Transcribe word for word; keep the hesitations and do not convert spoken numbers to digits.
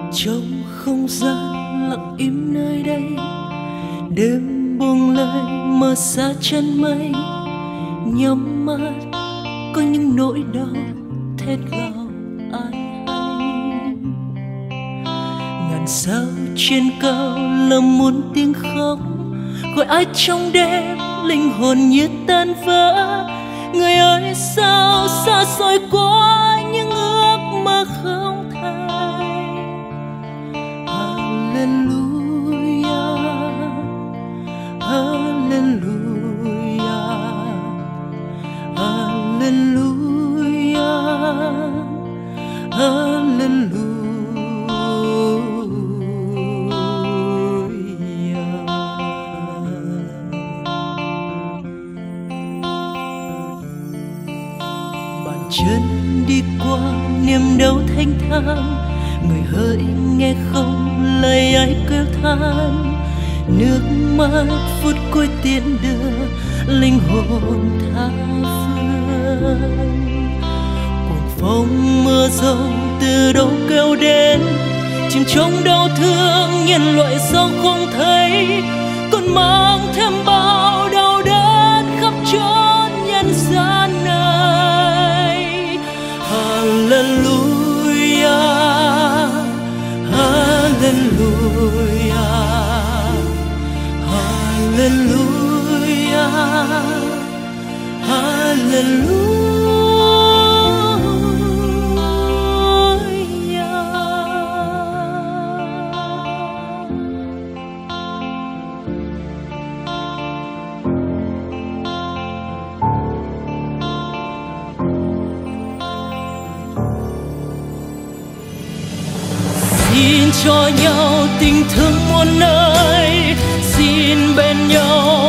Trong không gian lặng im nơi đây, đêm buông lời mờ xa chân mây, nhắm mắt có những nỗi đau thét gào ai hay. Ngàn sao trên cao lầm muốn tiếng khóc, gọi ai trong đêm linh hồn như tan vỡ. Người ơi sao xa xôi quá những ước mơ không thành. Hallelujah, Hallelujah, Hallelujah, Hallelujah. Chân đi qua niềm đau thanh thang, người hỡi nghe không lời ai kêu than. Nước mắt phút cuối tiễn đưa linh hồn tha phương. Cuồng phong mưa rông từ đâu kêu đến, chìm trong đau thương nhân loại sao không thấy. Còn mang thêm bao đau đớn khắp chốn nhân gian này. Hallelujah, Hallelujah, Hallelujah, Hallelujah. Xin cho nhau tình thương muôn nơi, xin bên nhau